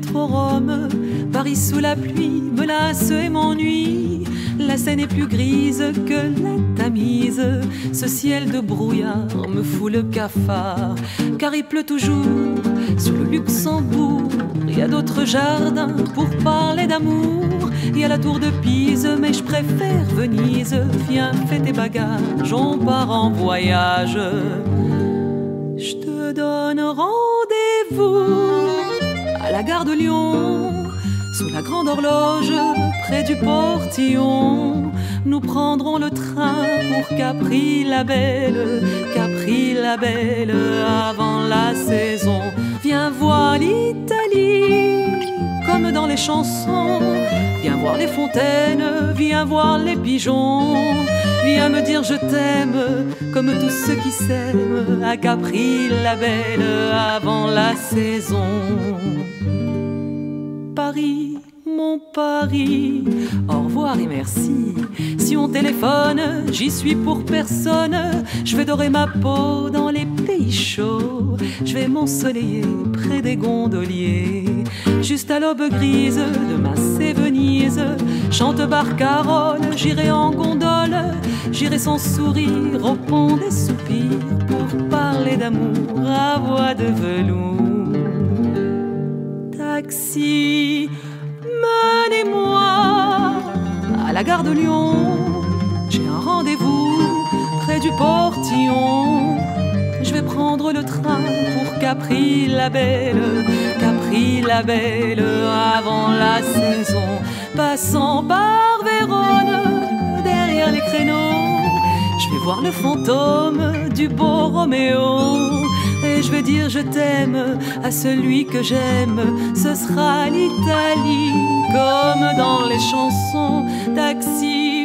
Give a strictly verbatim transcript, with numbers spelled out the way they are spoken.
métro Rome. Paris sous la pluie me lasse et m'ennuie. La Seine est plus grise que la Tamise. Ce ciel de brouillard me fout le cafard, car il pleut toujours sur le Luxembourg. Il y a d'autres jardins pour parler d'amour. Il y a la tour de Pise, mais je préfère Venise. Viens, fais tes bagages, on part en voyage. Je te donne rendez-vous à la gare de Lyon, sous la grande horloge, près du portillon. Nous prendrons le train pour Capri-la-Belle, Capri-la-Belle, avant la saison. Viens voir l'Italie, comme dans les chansons. Viens voir les fontaines, viens voir les pigeons. Viens me dire je t'aime, comme tous ceux qui s'aiment, à Capri-la-Belle, avant la saison. Paris, mon Paris, au revoir et merci. Si on téléphone, j'y suis pour personne. Je vais dorer ma peau dans les pays chauds. Je vais m'ensoleiller près des gondoliers. Juste à l'aube grise de Masse et Venise, chante Barcarolle, j'irai en gondole. J'irai sans sourire au pont des soupirs, pour parler d'amour à voix de velours. Taxi, menez-moi à la gare de Lyon. J'ai un rendez-vous près du portillon. Je vais prendre le train pour Capri-la-Belle, Capri-la-Belle, avant la saison. Passant par Vérone, derrière les créneaux, je vais voir le fantôme du beau Roméo. Et je vais dire je t'aime à celui que j'aime. Ce sera l'Italie, comme dans les chansons. Taxi,